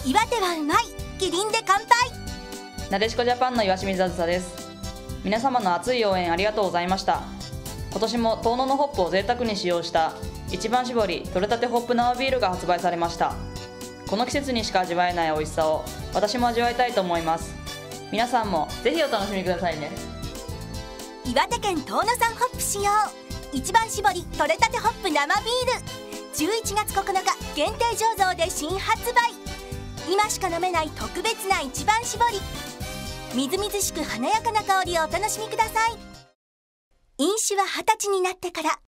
岩手はうまい、キリンで乾杯。 なでしこジャパンの岩清水あずさです。皆様の熱い応援ありがとうございました。今年も遠野のホップを贅沢に使用した一番搾り取れたてホップ生ビールが発売されました。この季節にしか味わえない美味しさを私も味わいたいと思います。皆さんもぜひお楽しみくださいね。 岩手県遠野産ホップ使用一番搾り取れたてホップ生ビール、11月9日限定醸造で新発売。今しか飲めない特別な一番搾り、みずみずしく華やかな香りをお楽しみください。飲酒は20歳になってから。